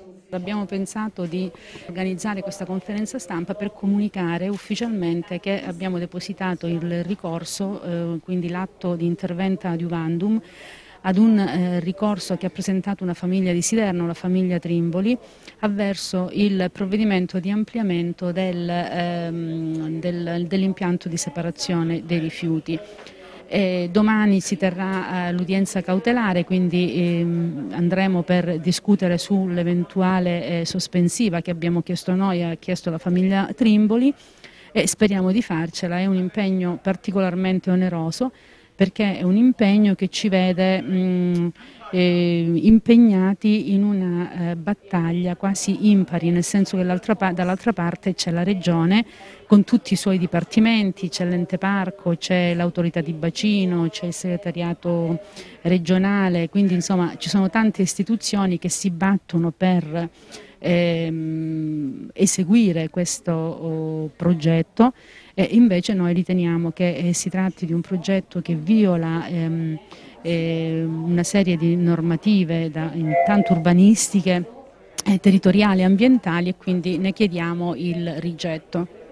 Abbiamo pensato di organizzare questa conferenza stampa per comunicare ufficialmente che abbiamo depositato il ricorso, quindi l'atto di intervento adiuvandum, ad un ricorso che ha presentato una famiglia di Siderno, la famiglia Trimboli, avverso il provvedimento di ampliamento dell'impianto di separazione dei rifiuti. Domani si terrà l'udienza cautelare, quindi andremo per discutere sull'eventuale sospensiva che abbiamo chiesto noi e ha chiesto la famiglia Trimboli, e speriamo di farcela. È un impegno particolarmente oneroso, perché è un impegno che ci vede impegnati in una battaglia quasi impari, nel senso che dall'altra parte c'è la Regione con tutti i suoi dipartimenti, c'è l'ente parco, c'è l'autorità di bacino, c'è il segretariato regionale, quindi insomma ci sono tante istituzioni che si battono per eseguire questo progetto. Invece noi riteniamo che si tratti di un progetto che viola una serie di normative, intanto urbanistiche, territoriali e ambientali, e quindi ne chiediamo il rigetto.